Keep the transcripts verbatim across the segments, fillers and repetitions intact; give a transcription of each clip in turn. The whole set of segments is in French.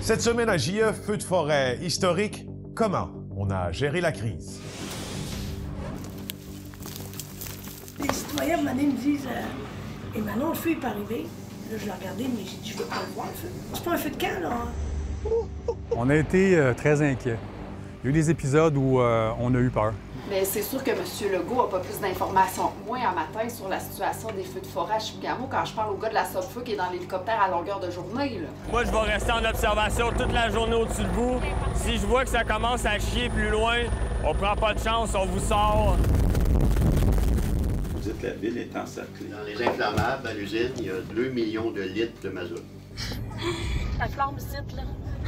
Cette semaine à J E, feu de forêt historique, comment on a géré la crise? Les citoyens, à un moment donné, me disent euh, « Et Manon, le feu est pas arrivé. » Là, je l'ai regardé, mais j'ai dit « Je veux pas le voir, le feu. » C'est pas un feu de camp, là. On a été euh, très inquiets. Il y a eu des épisodes où euh, on a eu peur. Mais c'est sûr que M. Legault n'a pas plus d'informations que moi à matin sur la situation des feux de forêt à Chibougamau quand je parle au gars de la Sopfeu qui est dans l'hélicoptère à longueur de journée. Là. Moi, je vais rester en observation toute la journée au-dessus de vous. Si je vois que ça commence à chier plus loin, on prend pas de chance, on vous sort. Vous dites que la ville est encerclée. Dans les inflammables, à l'usine, il y a deux millions de litres de mazout. Ça flamme ici, là.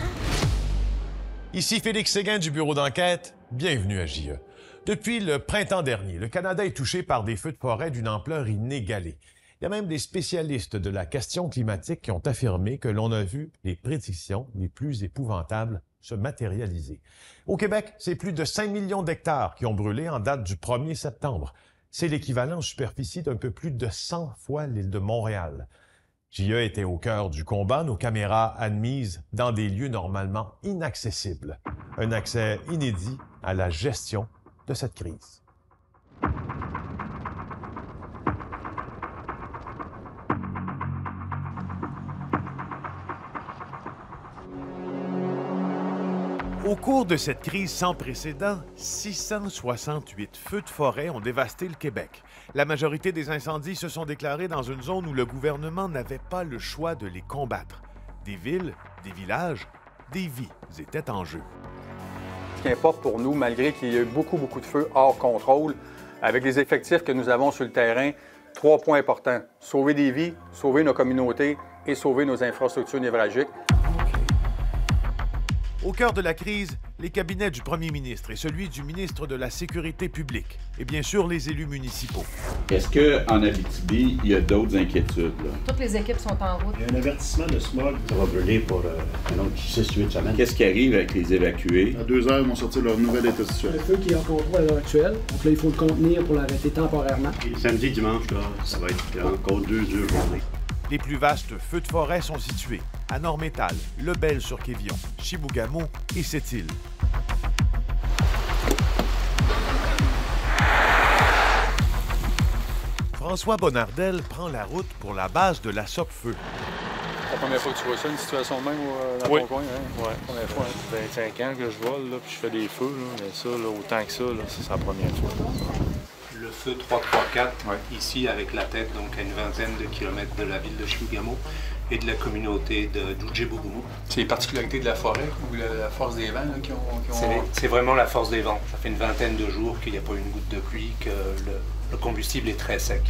Ici Félix Séguin du bureau d'enquête. Bienvenue à J E. Depuis le printemps dernier, le Canada est touché par des feux de forêt d'une ampleur inégalée. Il y a même des spécialistes de la question climatique qui ont affirmé que l'on a vu les prédictions les plus épouvantables se matérialiser. Au Québec, c'est plus de cinq millions d'hectares qui ont brûlé en date du premier septembre. C'est l'équivalent en superficie d'un peu plus de cent fois l'île de Montréal. J E était au cœur du combat, nos caméras admises dans des lieux normalement inaccessibles. Un accès inédit à la gestion de cette crise. Au cours de cette crise sans précédent, six cent soixante-huit feux de forêt ont dévasté le Québec. La majorité des incendies se sont déclarés dans une zone où le gouvernement n'avait pas le choix de les combattre. Des villes, des villages, des vies étaient en jeu. Ce qui importe pour nous, malgré qu'il y ait eu beaucoup, beaucoup de feux hors contrôle, avec les effectifs que nous avons sur le terrain, trois points importants. Sauver des vies, sauver nos communautés et sauver nos infrastructures névralgiques. Au cœur de la crise, les cabinets du premier ministre et celui du ministre de la Sécurité publique et bien sûr les élus municipaux. Est-ce qu'en Abitibi, il y a d'autres inquiétudes? Là? Toutes les équipes sont en route. Il y a un avertissement de smog. Ça va brûler pour euh, un autre six huit semaines. Qu'est-ce qui arrive avec les évacués? À deux heures, ils vont sortir leur nouvel état de situation. Le feu qui est en contrôle à l'heure actuelle. Donc là, il faut le contenir pour l'arrêter temporairement. Et samedi, dimanche, là, ça va être encore deux dures journées. Les plus vastes feux de forêt sont situés à Nord-Métal, Lebel-sur-Quévillon, Chibougamau et Sept-Îles. François Bonnardel prend la route pour la base de la Sopfeu. C'est la première fois que tu vois ça, une situation de même euh, dans Oui. ton coin? Hein? Ouais, la première fois. Ça fait vingt-cinq ans que je vole, là, puis je fais des feux, là, mais ça, là, autant que ça, là, c'est sa première fois. Le feu trois trois quatre, ouais. Ici avec la tête, donc à une vingtaine de kilomètres de la ville de Chibougamau et de la communauté de d'Oujébougoumou. C'est les particularités de la forêt ou la, la force des vents là, qui ont... Qui ont... C'est, c'est vraiment la force des vents. Ça fait une vingtaine de jours qu'il n'y a pas une goutte de pluie, que le, le combustible est très sec.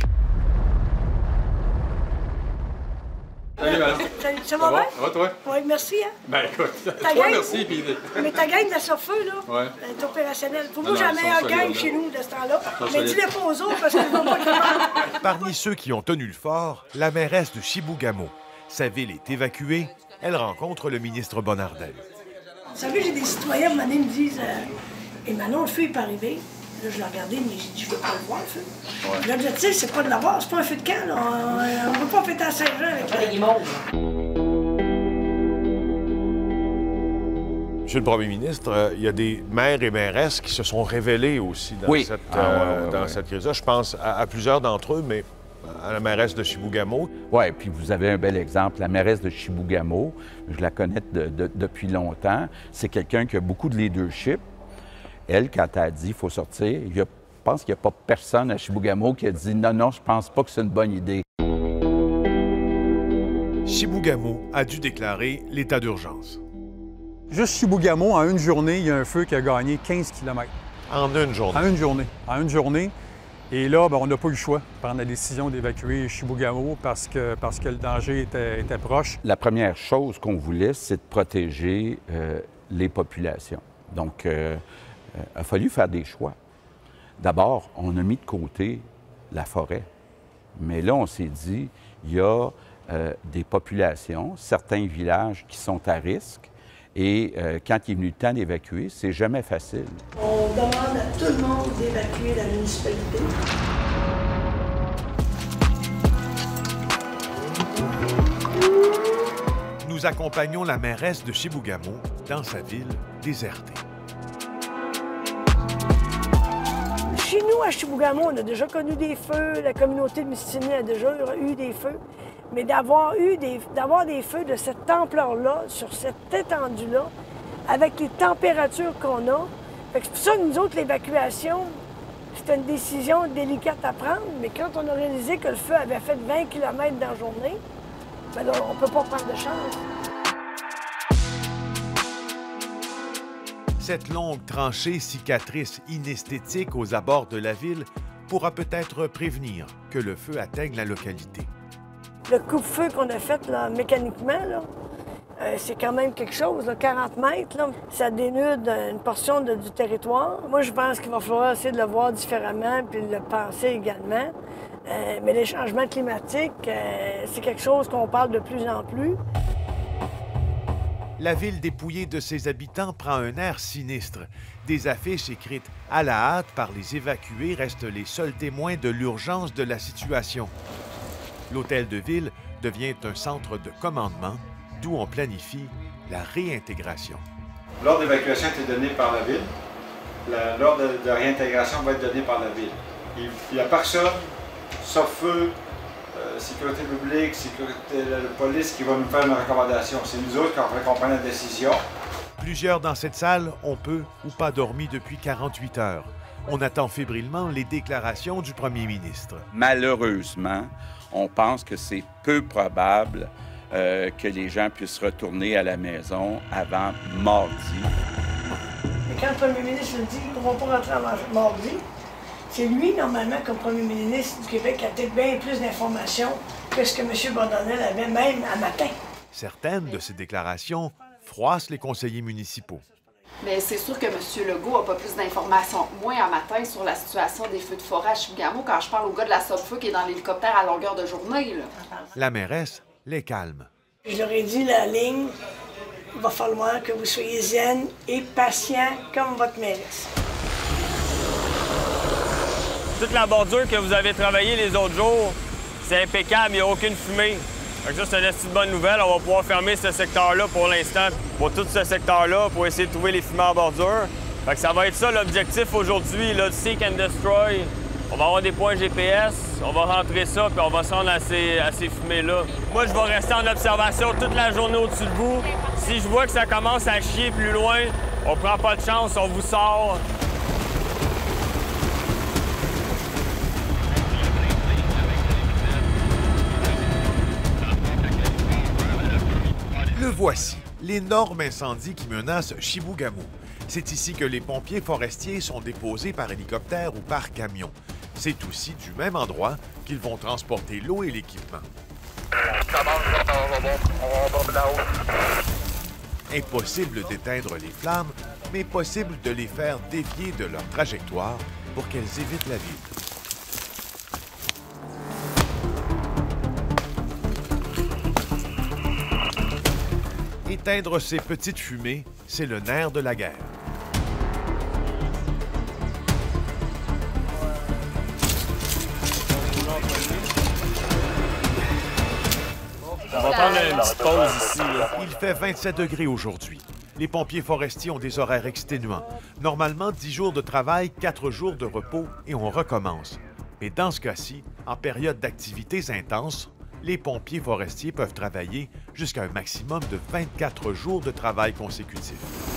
Salut, Salut, ça va bien? Ça va, toi? Oui, merci, hein? Ben écoute, Ta toi, gang, merci. Puis... Mais ta gang de la Sopfeu, là, ouais. est opérationnelle. Pour non, nous, non, jamais un gang chez nous de ce temps-là. Mais dis-le pas aux autres parce qu'ils ne vont pas être. Parmi ceux qui ont tenu le fort, la mairesse de Chibougamau. Sa ville est évacuée. Elle rencontre le ministre Bonnardel. Vous savez, j'ai des citoyens, à un moment donné, me disent euh, « Et Manon, le feu est pas arrivé. » Là, je l'ai regardé, mais j'ai dit « Je veux pas le voir, le feu. Ouais. » Là, je dis « Tu sais, c'est pas de l'avoir, c'est pas un feu de camp, là. On ne peut pas fêter à Saint-Jean avec la guimauve. » Monsieur le Premier ministre, euh, il y a des maires et mairesses qui se sont révélés aussi dans oui. cette, ah, euh, ouais, ouais, dans ouais. cette crise-là. Je pense à, à plusieurs d'entre eux, mais à la mairesse de Chibougamau. Oui, puis vous avez un bel exemple. La mairesse de Chibougamau, je la connais de, de, depuis longtemps. C'est quelqu'un qui a beaucoup de leadership. Elle, quand elle a dit qu'il faut sortir, je pense qu'il n'y a pas personne à Chibougamau qui a dit « Non, non, je pense pas que c'est une bonne idée. » Chibougamau a dû déclarer l'état d'urgence. Juste Chibougamau, en une journée, il y a un feu qui a gagné quinze kilomètres. En une journée? En une journée. En une journée. Et là, bien, on n'a pas eu le choix de prendre la décision d'évacuer Chibougamau parce que, parce que le danger était, était proche. La première chose qu'on voulait, c'est de protéger euh, les populations. Donc, euh, euh, il a fallu faire des choix. D'abord, on a mis de côté la forêt. Mais là, on s'est dit, il y a euh, des populations, certains villages qui sont à risque. Et euh, quand il est venu le temps d'évacuer, c'est jamais facile. On demande à tout le monde d'évacuer la municipalité. Nous nous accompagnons la mairesse de Chibougamau dans sa ville désertée. Chez nous, à Chibougamau, on a déjà connu des feux. La communauté de Mistini a déjà eu des feux. Mais d'avoir eu des, d'avoir des feux de cette ampleur-là, sur cette étendue-là, avec les températures qu'on a, fait que c'est pour ça que nous autres, l'évacuation, c'était une décision délicate à prendre. Mais quand on a réalisé que le feu avait fait vingt kilomètres dans la journée, bien là, on ne peut pas prendre de chance. Cette longue tranchée cicatrice inesthétique aux abords de la ville pourra peut-être prévenir que le feu atteigne la localité. Le coupe-feu qu'on a fait là, mécaniquement, là, euh, c'est quand même quelque chose. Là, quarante mètres, là, ça dénude une portion de, du territoire. Moi, je pense qu'il va falloir essayer de le voir différemment puis de le penser également. Euh, mais les changements climatiques, euh, c'est quelque chose qu'on parle de plus en plus. La ville dépouillée de ses habitants prend un air sinistre. Des affiches écrites à la hâte par les évacués restent les seuls témoins de l'urgence de la situation. L'hôtel de ville devient un centre de commandement, d'où on planifie la réintégration. L'ordre d'évacuation a été donné par la ville. L'ordre de, de réintégration va être donné par la ville. Il n'y a personne, sauf feu, Euh, sécurité publique, sécurité la, la police qui va nous faire une recommandation. C'est nous autres qui on prend la décision. Plusieurs dans cette salle ont peu ou pas dormi depuis quarante-huit heures. On attend fébrilement les déclarations du premier ministre. Malheureusement, on pense que c'est peu probable euh, que les gens puissent retourner à la maison avant mardi. Et quand le premier ministre dit qu'ils ne pourront pas rentrer avant mardi, c'est lui, normalement, comme premier ministre du Québec, qui a peut-être bien plus d'informations que ce que M. Bourdonnel avait même à matin. Certaines de ces déclarations froissent les conseillers municipaux. Mais c'est sûr que M. Legault n'a pas plus d'informations que moi à matin sur la situation des feux de forêt à Chibougamau quand je parle au gars de la Sopfeu qui est dans l'hélicoptère à longueur de journée. Là. La mairesse les calme. Je leur ai dit la ligne, il va falloir que vous soyez zen et patient comme votre mairesse. Toute la bordure que vous avez travaillée les autres jours, c'est impeccable, il n'y a aucune fumée. Fait que ça, c'est une petite bonne nouvelle. On va pouvoir fermer ce secteur-là pour l'instant, pour tout ce secteur-là, pour essayer de trouver les fumées en bordure. Fait que ça va être ça l'objectif aujourd'hui, là, Seek and Destroy. On va avoir des points G P S, on va rentrer ça, puis on va se rendre à ces, à ces fumées-là. Moi, je vais rester en observation toute la journée au-dessus de vous. Si je vois que ça commence à chier plus loin, on prend pas de chance, on vous sort. Le voici, l'énorme incendie qui menace Chibougamau. C'est ici que les pompiers forestiers sont déposés par hélicoptère ou par camion. C'est aussi du même endroit qu'ils vont transporter l'eau et l'équipement. Impossible d'éteindre les flammes, mais possible de les faire dévier de leur trajectoire pour qu'elles évitent la ville. Éteindre ces petites fumées, c'est le nerf de la guerre. On va prendre une petite pause ici. Là. Il fait vingt-sept degrés aujourd'hui. Les pompiers forestiers ont des horaires exténuants. Normalement, dix jours de travail, quatre jours de repos et on recommence. Mais dans ce cas-ci, en période d'activités intenses, les pompiers forestiers peuvent travailler jusqu'à un maximum de vingt-quatre jours de travail consécutif.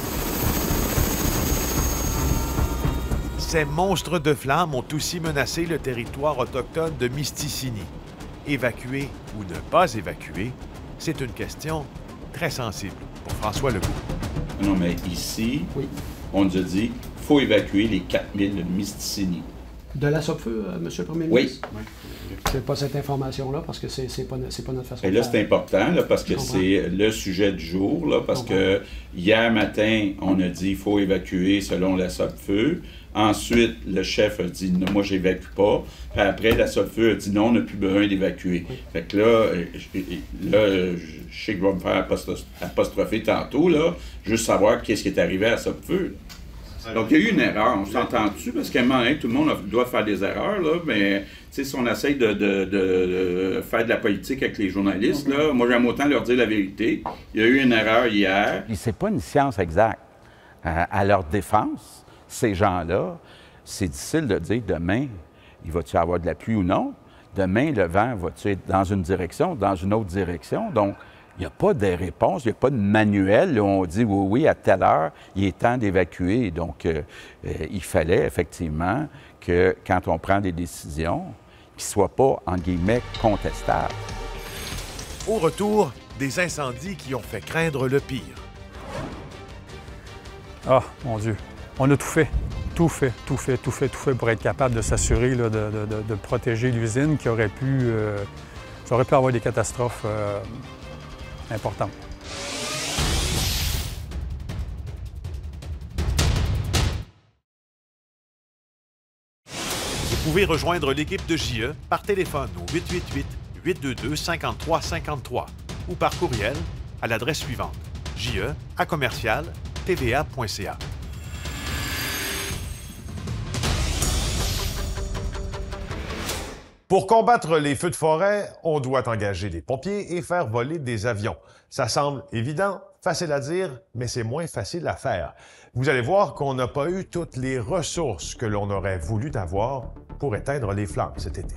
Ces monstres de flammes ont aussi menacé le territoire autochtone de Mistissini. Évacuer ou ne pas évacuer, c'est une question très sensible pour François Legault. Non, mais ici, oui. On nous a dit qu'il faut évacuer les quatre mille de Mistissini. De la Sopfeu, euh, M. le Premier ministre? Oui. oui. Je n'ai pas cette information-là parce que c'est n'est pas, pas notre façon Et de là, faire. c'est important là, parce que c'est le sujet du jour. Là, parce que hier matin, on a dit qu'il faut évacuer selon la Sopfeu. Ensuite, le chef a dit « moi, j'évacue pas ». Puis après, la Sopfeu a dit « non, on n'a plus besoin d'évacuer oui. ». Fait que là, là, je sais que je vais me faire apostropher tantôt, là, juste savoir qu'est-ce qui est arrivé à la Sopfeu. Donc, il y a eu une erreur, on s'entend dessus, parce qu'à un moment donné, tout le monde doit faire des erreurs, là, mais si on essaye de, de, de, de faire de la politique avec les journalistes, là, moi, j'aime autant leur dire la vérité. Il y a eu une erreur hier. C'est pas une science exacte. Euh, à leur défense, ces gens-là, c'est difficile de dire demain, il va-tu avoir de la pluie ou non? Demain, le vent va-tu être dans une direction, dans une autre direction? Donc, il n'y a pas de réponse, il n'y a pas de manuel où on dit oui, oui, à telle heure, il est temps d'évacuer. Donc, euh, euh, il fallait effectivement que quand on prend des décisions, qu'ils ne soient pas, en guillemets, contestables. Au retour, des incendies qui ont fait craindre le pire. Ah, mon Dieu, on a tout fait, tout fait, tout fait, tout fait, tout fait pour être capable de s'assurer de, de, de, de protéger l'usine qui aurait pu, euh, ça aurait pu avoir des catastrophes euh, importantes. Vous pouvez rejoindre l'équipe de J E par téléphone au huit huit huit, huit deux deux, cinq trois cinq trois ou par courriel à l'adresse suivante j e à commercial t v a point c a. Pour combattre les feux de forêt, on doit engager des pompiers et faire voler des avions. Ça semble évident, facile à dire, mais c'est moins facile à faire. Vous allez voir qu'on n'a pas eu toutes les ressources que l'on aurait voulu avoir pour éteindre les flammes cet été.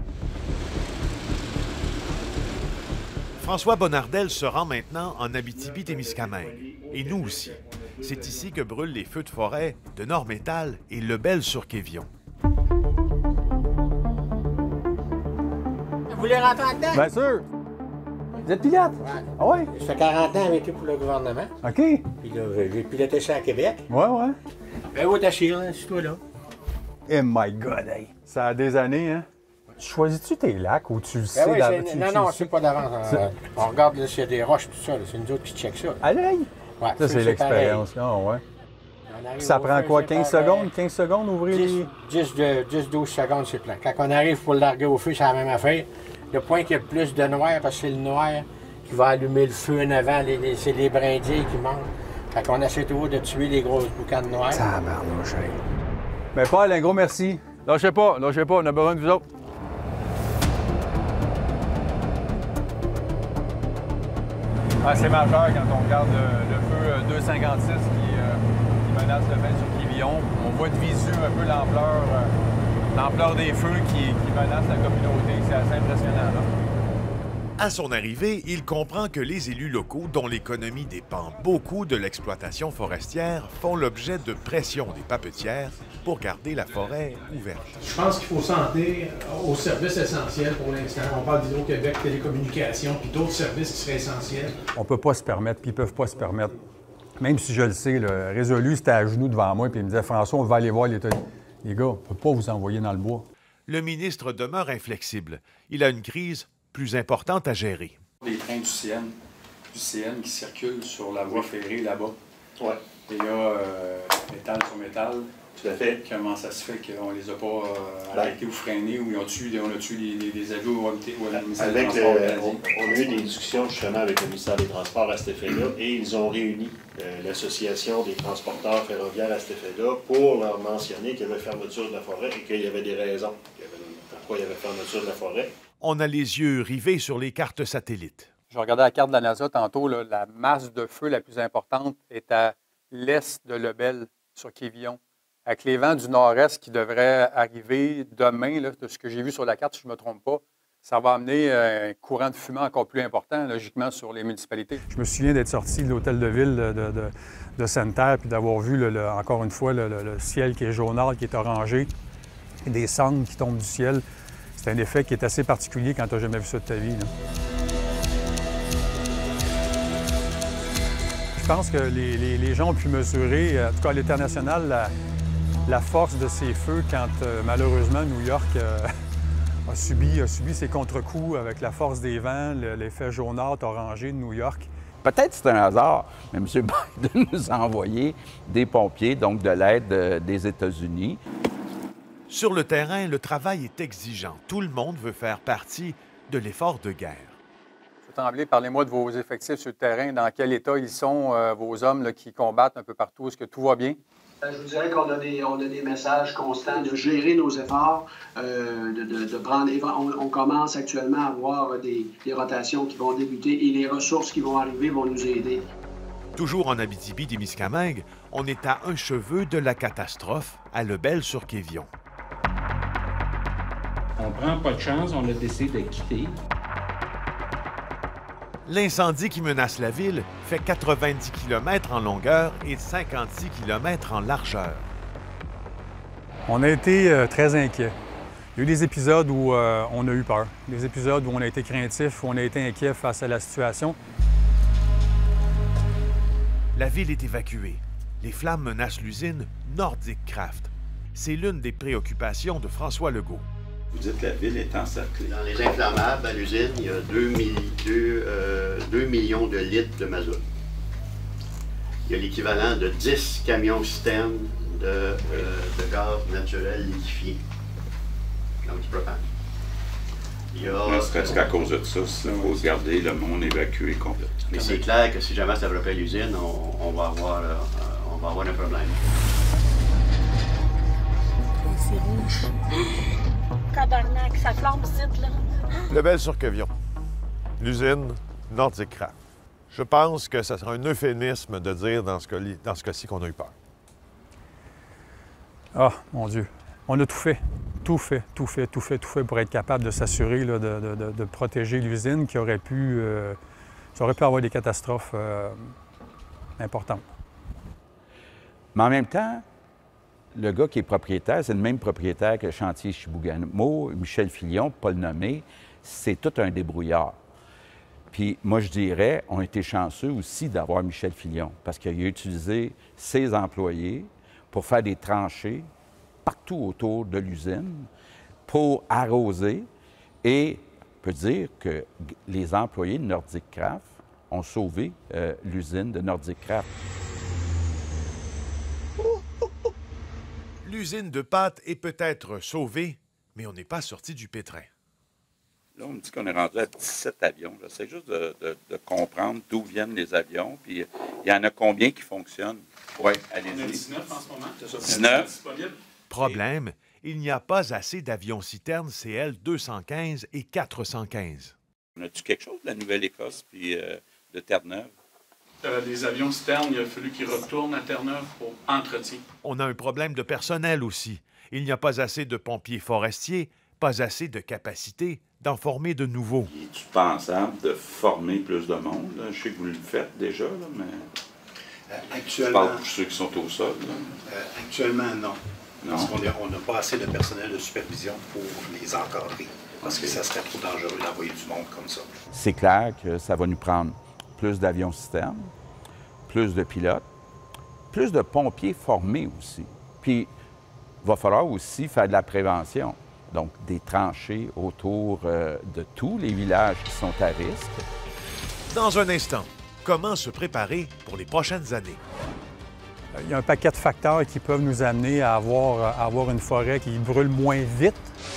François Bonnardel se rend maintenant en Abitibi-Témiscamingue. Et nous aussi. C'est ici que brûlent les feux de forêt de Nord-Métal et Lebel-sur-Quévillon. Vous voulez rentrer en dedans? Bien sûr. Vous êtes pilote? Ouais. Ah ouais? Ça fait quarante ans avec eux pour le gouvernement. OK. Puis là, j'ai piloté ça à Québec. Ouais, ouais. Ben, où t'achires, hein, c'est toi là. Oh my God, hey. Ça a des années, hein? Choisis-tu tes lacs ou tu le Ben sais oui, d'avance? c'est- non, non, c'est pas d'avance. Euh, on regarde là, s'il y a des roches, tout ça. là, C'est nous autres qui check ça. À l'œil? Ouais, Ça, c'est l'expérience. Ah, ouais. Puis ça prend quoi, quinze secondes? quinze secondes, ouvrir les... dix douze secondes, c'est plein. Quand on arrive pour le larguer au feu, c'est la même affaire. Le point qu'il y a le plus de noir, parce que c'est le noir qui va allumer le feu en avant, les, les- c'est les brindilles qui manquent. Fait qu'on essaie toujours de tuer les grosses boucanes noires. Tabarnouche, hey. Ben, Paul, un gros merci. Lâchez pas, lâchez pas, on a besoin de vous autres. Ah, c'est majeur quand on regarde le, le feu deux cinquante-six qui, euh, qui menace le vin sur Quévillon. On voit de visu un peu l'ampleur euh, l'ampleur des feux qui, qui menacent la communauté. C'est assez impressionnant, là. À son arrivée, il comprend que les élus locaux, dont l'économie dépend beaucoup de l'exploitation forestière, font l'objet de pression des papetières pour garder la forêt ouverte. Je pense qu'il faut s'en tenir aux services essentiels pour l'instant. On parle d'Hydro-Québec, télécommunications, puis d'autres services qui seraient essentiels. On peut pas se permettre, puis ils peuvent pas se permettre. Même si je le sais, le résolu, c'était à genoux devant moi, puis il me disait « François, on va aller voir l'État. » Les gars, on peut pas vous envoyer dans le bois. Le ministre demeure inflexible. Il a une crise plus importante à gérer. Les trains du C N, du C N qui circulent sur la voie ferrée là-bas. Ouais. Et là, euh, métal sur métal. Tout à fait. Comment ça se fait qu'on les a pas euh, arrêtés ou freinés ou ils ont tué, on a tué les, les, les avions ou le ministère des Avec Transports le- canadien? on, on a eu des discussions justement avec le ministère des Transports à cet effet-là et ils ont réuni euh, l'Association des transporteurs ferroviaires à cet effet-là pour leur mentionner qu'il y avait fermeture de la forêt et qu'il y avait des raisons qu'il y avait- pourquoi il y avait fermeture de la forêt. On a les yeux rivés sur les cartes satellites. Je regardais la carte de la NASA tantôt, là, la masse de feu la plus importante est à l'est de Lebel, sur Quévillon. Avec les vents du nord-est qui devraient arriver demain, là, de ce que j'ai vu sur la carte, si je ne me trompe pas, ça va amener un courant de fumée encore plus important, logiquement, sur les municipalités. Je me souviens d'être sorti de l'hôtel de ville de, de, de Sainte-Terre puis d'avoir vu, le, le- encore une fois, le, le- le ciel qui est jaunâtre, qui est orangé, et des cendres qui tombent du ciel. C'est un effet qui est assez particulier quand tu n'as jamais vu ça de ta vie, là. Je pense que les, les- les gens ont pu mesurer, en tout cas à l'international, la, la force de ces feux quand, euh, malheureusement, New York euh, a, subi, a subi ses contre-coups avec la force des vents, le- l'effet jaunâtre, orangé de New York. Peut-être c'est un hasard, mais M. Biden nous a envoyé des pompiers, donc de l'aide euh, des États-Unis. Sur le terrain, le travail est exigeant. Tout le monde veut faire partie de l'effort de guerre. M. Tremblay, parlez-moi de vos effectifs sur le terrain, dans quel état ils sont, euh, vos hommes là, qui combattent un peu partout. Est-ce que tout va bien? Je vous dirais qu'on a des, on a des messages constants de gérer nos efforts, euh, de, de, de prendre. On, on commence actuellement à avoir des, des rotations qui vont débuter et les ressources qui vont arriver vont nous aider. Toujours en Abitibi-Témiscamingue, on est à un cheveu de la catastrophe à Lebel-sur-Quévillon. On prend pas de chance, on a décidé de quitter. L'incendie qui menace la ville fait quatre-vingt-dix kilomètres en longueur et cinquante-six kilomètres en largeur. On a été euh, très inquiets. Il y a eu des épisodes où euh, on a eu peur, des épisodes où on a été craintif, où on a été inquiet face à la situation. La ville est évacuée. Les flammes menacent l'usine Nordic Craft. C'est l'une des préoccupations de François Legault. Vous dites que la ville est encerclée. Dans les inflammables, à l'usine, il y a deux millions de litres de mazout. Il y a l'équivalent de dix camions citernes de, euh, de gaz naturel liquéfié, donc du propane. Il y a... Ne serait-ce qu'à cause de ça, il faut garder le monde évacué complètement. Mais c'est clair que si jamais ça développait l'usine, on, on, va avoir, euh, on va avoir un problème. C'est rouge. Tabarnak, ça flambe ici, là. Lebel-sur-Quévillon, l'usine Nordic Craft. Je pense que ce sera un euphémisme de dire dans ce cas-ci dans ce cas-ci qu'on a eu peur. Ah, mon Dieu. On a tout fait. Tout fait, tout fait, tout fait, tout fait pour être capable de s'assurer de, de, de, de protéger l'usine qui aurait pu, euh, ça aurait pu avoir des catastrophes euh, importantes. Mais en même temps, le gars qui est propriétaire, c'est le même propriétaire que Chantier Chibougamau, Michel Filion, pas le nommer, c'est tout un débrouillard. Puis moi, je dirais, on a été chanceux aussi d'avoir Michel Filion, parce qu'il a utilisé ses employés pour faire des tranchées partout autour de l'usine, pour arroser, et on peut dire que les employés de Nordic Craft ont sauvé euh, l'usine de Nordic Craft. L'usine de pâtes est peut-être sauvée, mais on n'est pas sorti du pétrin. Là, on me dit qu'on est rendu à dix-sept avions. J'essaie juste de, de, de comprendre d'où viennent les avions, puis il y en a combien qui fonctionnent. Oui, allez-y. On a dix-neuf en ce moment. dix-neuf. Problème, il n'y a pas assez d'avions-citernes C L deux cent quinze et quatre cent quinze. On a-tu quelque chose de la Nouvelle-Écosse puis euh, de Terre-Neuve? Euh, les avions citernes, il a fallu qu'ils retournent à Terre-Neuve pour entretien. On a un problème de personnel aussi. Il n'y a pas assez de pompiers forestiers, pas assez de capacité d'en former de nouveaux. Est-il pensable de former plus de monde? Là? Je sais que vous le faites déjà, là, mais... Euh, actuellement... Je parle pour ceux qui sont au sol. Euh, actuellement, non. non. Parce qu'on n'a pas assez de personnel de supervision pour les encadrer. Parce okay. que ça serait trop dangereux d'envoyer du monde comme ça. C'est clair que ça va nous prendre plus d'avions-citernes, plus de pilotes, plus de pompiers formés aussi. Puis, il va falloir aussi faire de la prévention. Donc, des tranchées autour euh, de tous les villages qui sont à risque. Dans un instant, comment se préparer pour les prochaines années? Il y a un paquet de facteurs qui peuvent nous amener à avoir, à avoir une forêt qui brûle moins vite.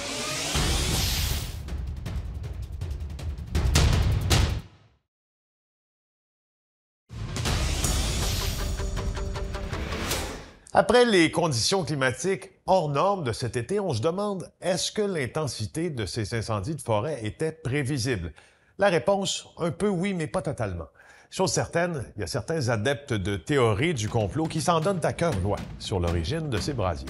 Après les conditions climatiques hors normes de cet été, on se demande, est-ce que l'intensité de ces incendies de forêt était prévisible? La réponse, un peu oui, mais pas totalement. Chose certaine, il y a certains adeptes de théorie du complot qui s'en donnent à cœur joie sur l'origine de ces brasiers.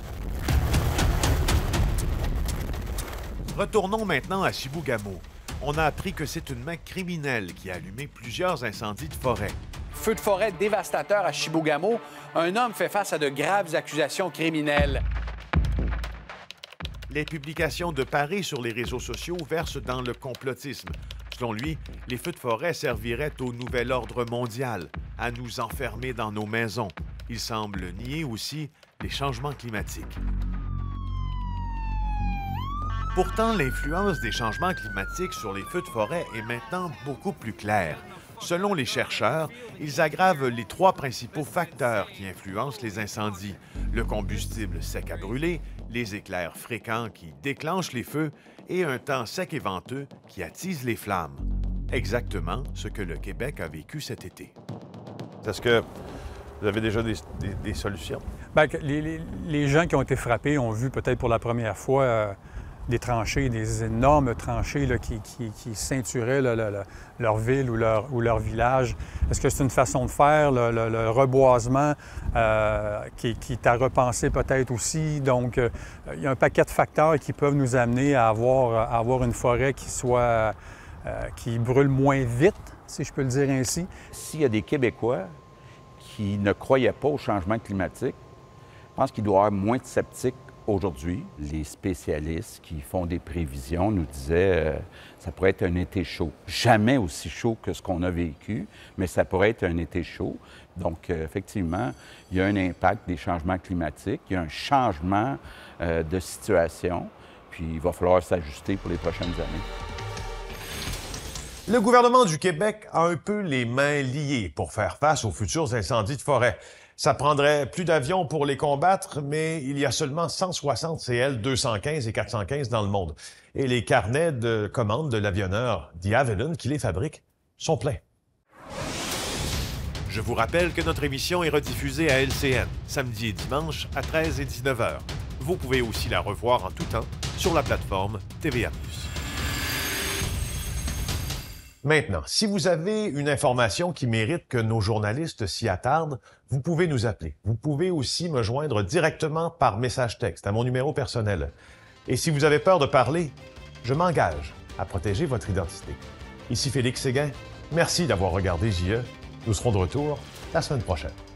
Retournons maintenant à Chibougamau. On a appris que c'est une main criminelle qui a allumé plusieurs incendies de forêt. Feu de forêt dévastateur à Chibougamau. Un homme fait face à de graves accusations criminelles. Les publications de Paris sur les réseaux sociaux versent dans le complotisme. Selon lui, les feux de forêt serviraient au nouvel ordre mondial, à nous enfermer dans nos maisons. Il semble nier aussi les changements climatiques. Pourtant, l'influence des changements climatiques sur les feux de forêt est maintenant beaucoup plus claire. Selon les chercheurs, ils aggravent les trois principaux facteurs qui influencent les incendies: le combustible sec à brûler, les éclairs fréquents qui déclenchent les feux et un temps sec et venteux qui attise les flammes. Exactement ce que le Québec a vécu cet été. Est-ce que Vous avez déjà des, des, des solutions? Bien, les, les, les gens qui ont été frappés ont vu peut-être pour la première fois euh, des tranchées, des énormes tranchées là, qui, qui, qui ceinturaient là, là, là, leur ville ou leur, ou leur village. Est-ce que c'est une façon de faire, le, le, le reboisement euh, qui, qui est à repenser peut-être aussi? Donc, euh, il y a un paquet de facteurs qui peuvent nous amener à avoir, à avoir une forêt qui soit, euh, qui brûle moins vite, si je peux le dire ainsi. S'il y a des Québécois qui ne croyaient pas au changement climatique, je pense qu'il doit y avoir moins de sceptiques aujourd'hui. Les spécialistes qui font des prévisions nous disaient euh, ça pourrait être un été chaud. Jamais aussi chaud que ce qu'on a vécu, mais ça pourrait être un été chaud. Donc, euh, effectivement, il y a un impact des changements climatiques, il y a un changement euh, de situation, puis il va falloir s'ajuster pour les prochaines années. Le gouvernement du Québec a un peu les mains liées pour faire face aux futurs incendies de forêt. Ça prendrait plus d'avions pour les combattre, mais il y a seulement cent soixante C L deux cent quinze et quatre cent quinze dans le monde. Et les carnets de commandes de l'avionneur de Havilland qui les fabrique sont pleins. Je vous rappelle que notre émission est rediffusée à L C N, samedi et dimanche à treize et dix-neuf heures. Vous pouvez aussi la revoir en tout temps sur la plateforme T V A plus. Maintenant, si vous avez une information qui mérite que nos journalistes s'y attardent, vous pouvez nous appeler. Vous pouvez aussi me joindre directement par message texte à mon numéro personnel. Et si vous avez peur de parler, je m'engage à protéger votre identité. Ici Félix Séguin. Merci d'avoir regardé J E. Nous serons de retour la semaine prochaine.